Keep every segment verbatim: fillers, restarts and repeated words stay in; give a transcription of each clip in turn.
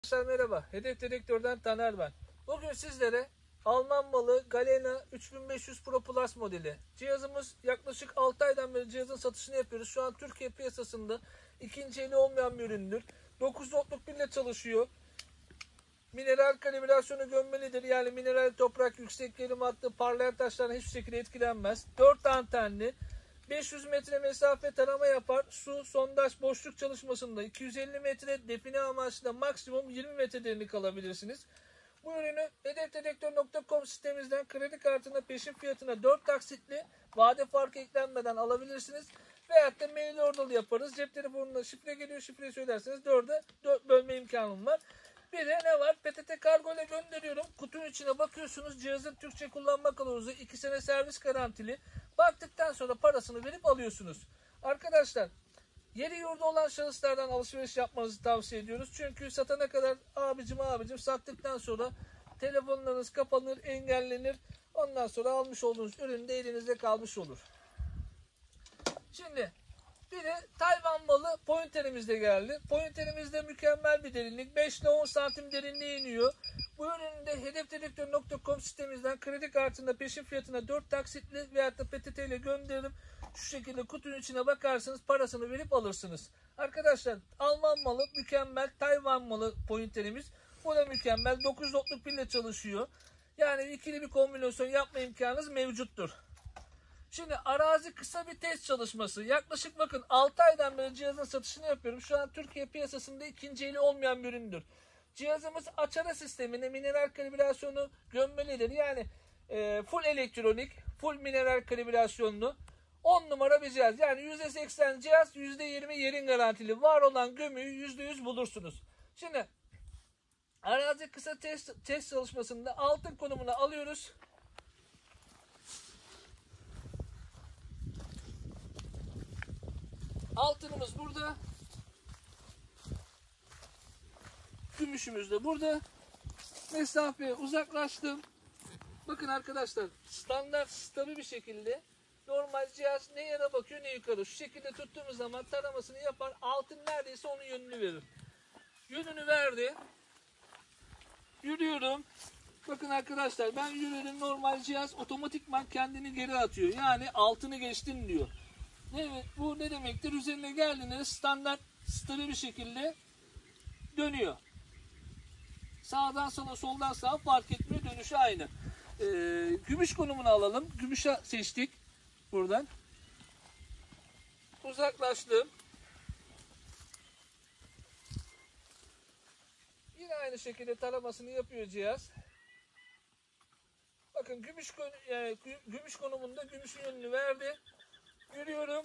Arkadaşlar merhaba. Hedef Dedektör'den Taner ben. Bugün sizlere Alman malı Galena üç bin beş yüz Pro Plus modeli. Cihazımız yaklaşık altı aydan beri cihazın satışını yapıyoruz. Şu an Türkiye piyasasında ikinci eli olmayan bir üründür. dokuz voltluk pille çalışıyor. Mineral kalibrasyonu gömmelidir. Yani mineral toprak, yüksek gerilim hattı, parlayan taşlardan hiçbir şekilde etkilenmez. dört antenli. beş yüz metre mesafe tarama yapar. Su, sondaj, boşluk çalışmasında iki yüz elli metre, define amaçlı maksimum yirmi metre derinlik alabilirsiniz. Bu ürünü hedef dedektör nokta com sitemizden kredi kartına peşin fiyatına dört taksitli vade farkı eklenmeden alabilirsiniz. Veyahut da mail order yaparız. Cep telefonuna şifre geliyor. Şifreyi söylerseniz dörde dört bölme imkanım var. Bir de ne var? P T T kargo ile gönderiyorum. Kutunun içine bakıyorsunuz. Cihazın Türkçe kullanma kılavuzu, iki sene servis garantili. Baktıktan sonra parasını verip alıyorsunuz. Arkadaşlar, yeri yurdu olan şahıslardan alışveriş yapmanızı tavsiye ediyoruz. Çünkü satana kadar abicim abicim sattıktan sonra telefonlarınız kapanır, engellenir. Ondan sonra almış olduğunuz ürün de elinizde kalmış olur. Şimdi bir de Tayvan malı pointerimiz de geldi. Pointerimizde mükemmel bir derinlik. beş ile on santim derinliğe iniyor. Bu ürünü de hedef dedektör nokta com sitemizden kredi kartında peşin fiyatına dört taksitli veyahut da P T T ile gönderirim. Şu şekilde kutunun içine bakarsınız, parasını verip alırsınız. Arkadaşlar, Alman malı mükemmel, Tayvan malı pointerimiz. Bu da mükemmel. dokuz voltluk pille çalışıyor. Yani ikili bir kombinasyon yapma imkanınız mevcuttur. Şimdi arazi kısa bir test çalışması. Yaklaşık bakın altı aydan beri cihazın satışını yapıyorum. Şu an Türkiye piyasasında ikinci eli olmayan bir üründür. Cihazımız açara sistemine mineral kalibrasyonu gömmelidir. Yani e, full elektronik, full mineral kalibrasyonlu on numara bir cihaz. Yani yüzde seksen cihaz, yüzde yirmi yerin garantili. Var olan gömüyü yüzde yüz bulursunuz. Şimdi arazi kısa test, test çalışmasında altın konumuna alıyoruz. Altınımız burada. Gümüşümüz de burada. Mesafeye uzaklaştım. Bakın arkadaşlar, standart stabil bir şekilde normal cihaz ne yana bakıyor ne yukarı. Şu şekilde tuttuğumuz zaman taramasını yapar. Altın neredeyse onun yönünü verir. Yönünü verdi. Yürüyorum. Bakın arkadaşlar, ben yürüyorum, normal cihaz otomatikman kendini geri atıyor. Yani altını geçtim diyor. Evet, bu ne demektir? Üzerine geldiğinde standart stabil bir şekilde dönüyor. Sağdan sola, soldan sağa fark etmiyor. Dönüşü aynı. Ee, gümüş konumunu alalım. Gümüşe seçtik. Buradan. Uzaklaştım. Yine aynı şekilde taramasını yapıyor cihaz. Bakın gümüş, yani gümüş konumunda gümüşün yönünü verdi. Yürüyorum.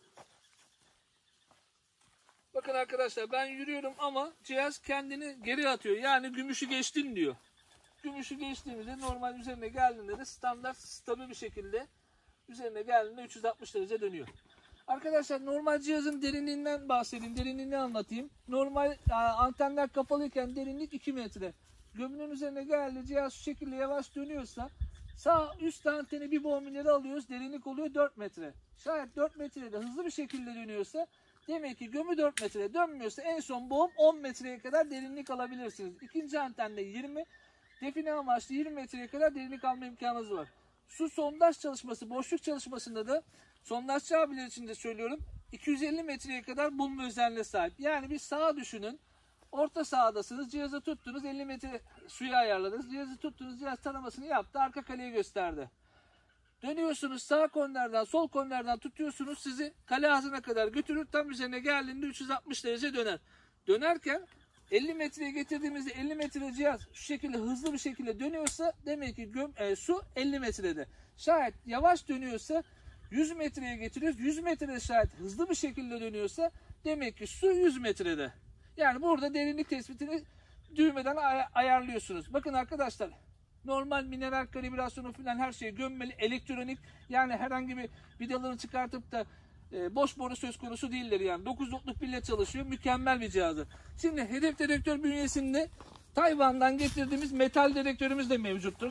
Bakın arkadaşlar, ben yürüyorum ama cihaz kendini geri atıyor. Yani gümüşü geçtin diyor. Gümüşü geçtiğimizde normal üzerine geldiğinde de standart stabil bir şekilde üzerine geldiğinde üç yüz altmış derece dönüyor. Arkadaşlar, normal cihazın derinliğinden bahsedeyim. Derinliğini anlatayım. Normal antenler kapalıyken derinlik iki metre. Gömünün üzerine geldi, cihaz şu şekilde yavaş dönüyorsa sağ üst anteni bir boğum ileri alıyoruz. Derinlik oluyor dört metre. Şayet dört metrede hızlı bir şekilde dönüyorsa demek ki gömü dört metre dönmüyorsa en son boğum on metreye kadar derinlik alabilirsiniz. İkinci antende yirmi, define amaçlı yirmi metreye kadar derinlik alma imkanınız var. Su sondaj çalışması, boşluk çalışmasında da sondajçı abiler için de söylüyorum, iki yüz elli metreye kadar bulma özelliğine sahip. Yani bir sağa düşünün. Orta sahadasınız. Cihazı tuttunuz. elli metre suya ayarladınız. Cihazı tuttunuz. Cihaz taramasını yaptı. Arka kaleyi gösterdi. Dönüyorsunuz. Sağ kornerden, sol kornerden tutuyorsunuz. Sizi kale ağzına kadar götürür. Tam üzerine geldiğinde üç yüz altmış derece döner. Dönerken elli metreye getirdiğimizde elli metre cihaz şu şekilde hızlı bir şekilde dönüyorsa demek ki göm, e, su elli metrede. Şayet yavaş dönüyorsa yüz metreye getiriyoruz. yüz metrede şayet hızlı bir şekilde dönüyorsa demek ki su yüz metrede. Yani burada derinlik tespitini düğmeden ay ayarlıyorsunuz. Bakın arkadaşlar, normal mineral kalibrasyonu falan her şey gömmeli, elektronik. Yani herhangi bir vidalarını çıkartıp da e, boş boru söz konusu değildir yani. dokuz voltluk pille çalışıyor. Mükemmel bir cihazı. Şimdi hedef dedektör bünyesinde Tayvan'dan getirdiğimiz metal dedektörümüz de mevcuttur.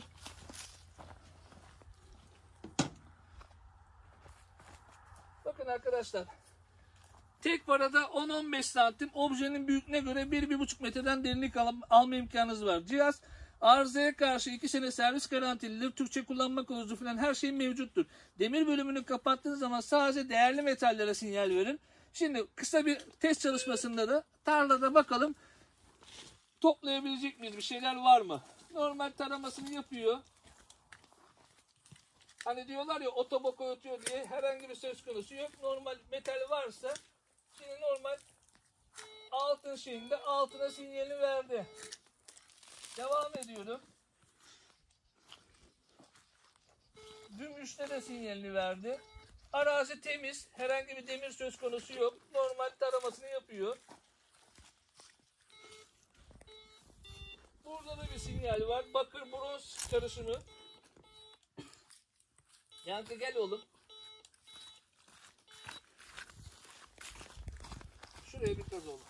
Bakın arkadaşlar, Tek parada on on beş santim, objenin büyüklüğüne göre bir bir buçuk metreden derinlik al alma imkanınız var. Cihaz arızaya karşı iki sene servis garantilidir. Türkçe kullanma kılavuzu falan her şey mevcuttur. Demir bölümünü kapattığınız zaman sadece değerli metallere sinyal verin. Şimdi kısa bir test çalışmasında da tarlada bakalım toplayabilecek miyiz? Bir şeyler var mı? Normal taramasını yapıyor. Hani diyorlar ya otoboka ötüyor diye, herhangi bir söz konusu yok. Normal metal varsa, şimdi normal altın şeyinde altına sinyalini verdi. Devam ediyorum. Gümüşte de sinyalini verdi. Arazi temiz. Herhangi bir demir söz konusu yok. Normal taramasını yapıyor. Burada da bir sinyal var. Bakır bronz karışımı. Yankı gel oğlum. Şuraya bir kaz oğlum.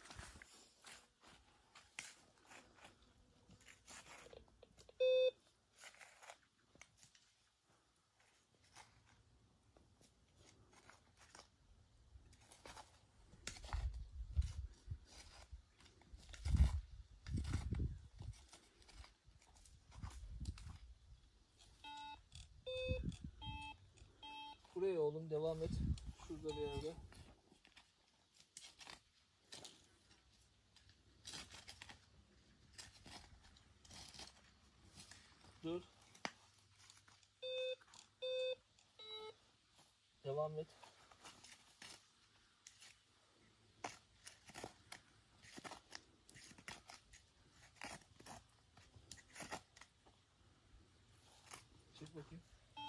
Buraya oğlum devam et. Şurada bir yerde. Dur. Devam et. Çek bakayım.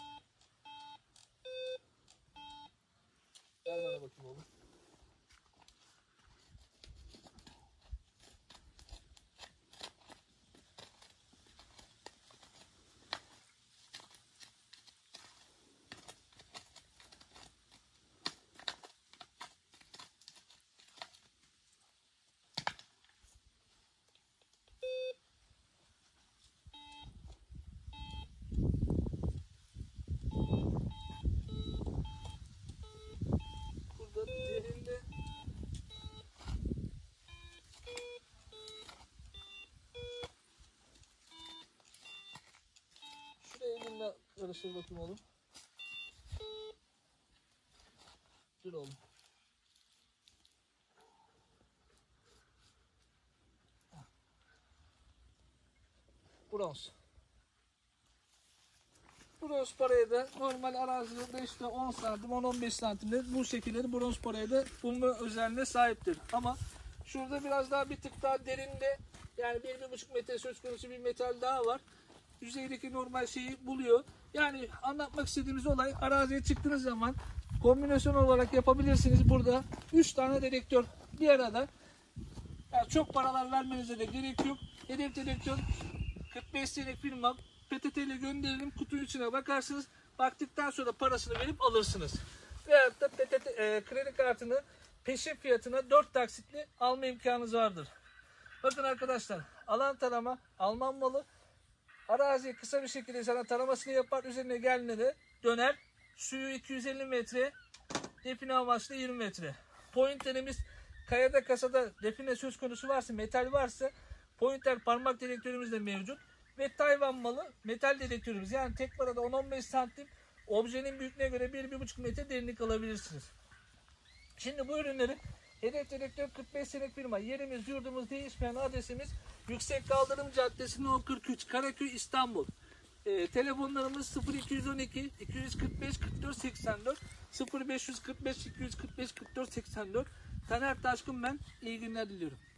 Ver bana bakayım oğlum. Derinde şuraya elinle karıştır bakayım oğlum. Dur oğlum. Bronz. Bronz paraya da normal arazide beşte on santim, on on beş santimde bu şekilleri bronz paraya da bulma özelliğine sahiptir. Ama şurada biraz daha bir tık daha derinde, yani bir bir buçuk metre söz konusu bir metal daha var. Yüzeydeki normal şeyi buluyor. Yani anlatmak istediğimiz olay, araziye çıktığınız zaman kombinasyon olarak yapabilirsiniz. Burada üç tane dedektör bir arada. Yani çok paralar vermenize de gerek yok. Hedef dedektör kırk beş senelik firma. P T T ile gönderelim, kutunun içine bakarsınız. Baktıktan sonra parasını verip alırsınız. Veyahut da P T T e, kredi kartını peşin fiyatına dört taksitli alma imkanınız vardır. Bakın arkadaşlar, alan tarama Alman malı. Araziye kısa bir şekilde sana taramasını yapar, üzerine geldiğinde de döner. Suyu iki yüz elli metre, define amaçlı yirmi metre. Pointerimiz kayada kasada define söz konusu varsa, metal varsa pointer parmak dedektörümüz de mevcut. Ve Tayvan malı metal dedektörümüz, yani tek parada on on beş santim, objenin büyüklüğüne göre bir bir buçuk metre derinlik alabilirsiniz. Şimdi bu ürünleri hedef dedektör kırk beş senelik firma, yerimiz yurdumuz değişmeyen, adresimiz Yüksek Kaldırım Caddesi No kırk üç Karaköy İstanbul. E, telefonlarımız sıfır iki on iki iki yüz kırk beş kırk dört seksen dört sıfır beş kırk beş iki yüz kırk beş kırk dört seksen dört. Taner Taşkın ben, iyi günler diliyorum.